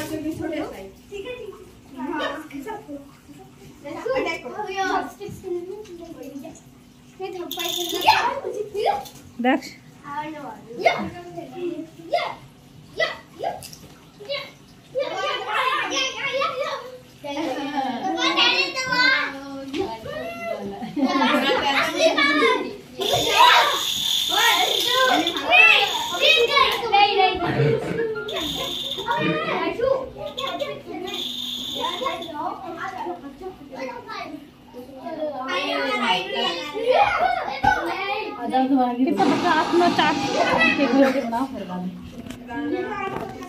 से भी छोटे साइज। ठीक है ठीक है। हां सबको अटैक करो। ये थप्पड़ दक्ष कितना बच्चा 8 9 4 के बनाओ फिर